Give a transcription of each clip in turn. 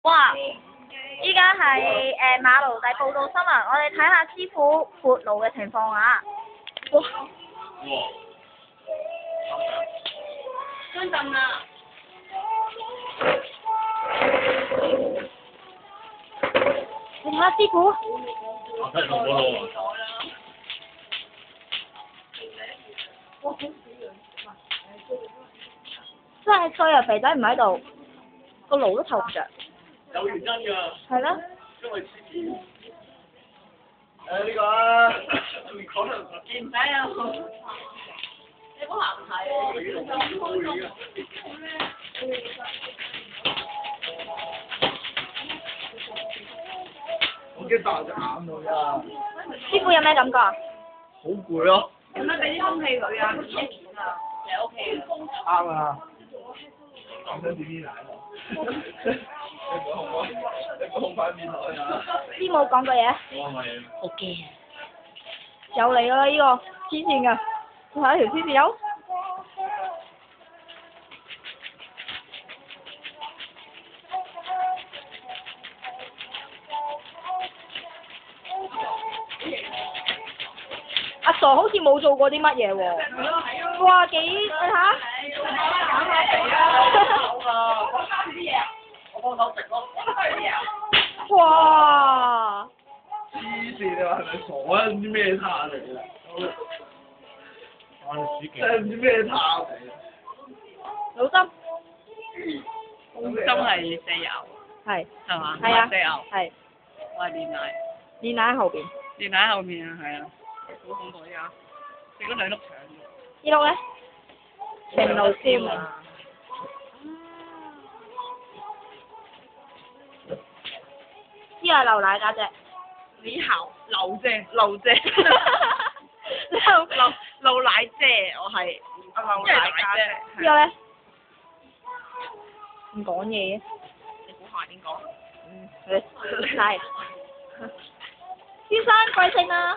哇！依家係馬路底報道新聞，我哋睇下師傅撥路嘅情況啊！哇！ 張凳啊！ 你睇下師傅， 真係做咗咯真係衰啊！肥仔唔喺度，個爐都透唔着。 有原因㗎。 係啦。 因為黐線。呢個啊，唔講啦， 你唔使啊！你唔好行睇。 我驚大隻眼啊！ 師傅有咩感覺啊？ 好攰咯。 有冇俾啲空氣佢啊？其實 OK 嘅。 啱啊！講緊點啲奶喎？你唔好控你唔好控塊面落去啊！ 師母講句嘢。 我係。 好驚。有嚟啦呢個黐線㗎，你睇條黐線有。阿傻好似冇做過啲乜嘢喎。哇幾你睇下。 我幫手食咯。 哇！ 黐線你話係咪傻啊？唔知咩塔嚟㗎？真係唔知咩塔嚟㗎。 老針。 真係四油， 係。 係嘛？ 係啊。 四油。 係。 我係練奶， 練奶喺後邊。 練奶喺後面啊，係啊，好恐怖依家，食咗2粒腸。 呢碌咧？明路鮮啊！呢個係流奶家姐。 你好，流姐，流姐，流奶姐，我係流奶家姐。 呢個咧？唔講嘢嘅。 你估下點講？ 係。先生貴姓啊？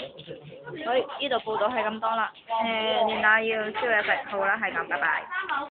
所以呢度報道係咁多啦。練奶要宵夜食，好啦，係咁，拜拜。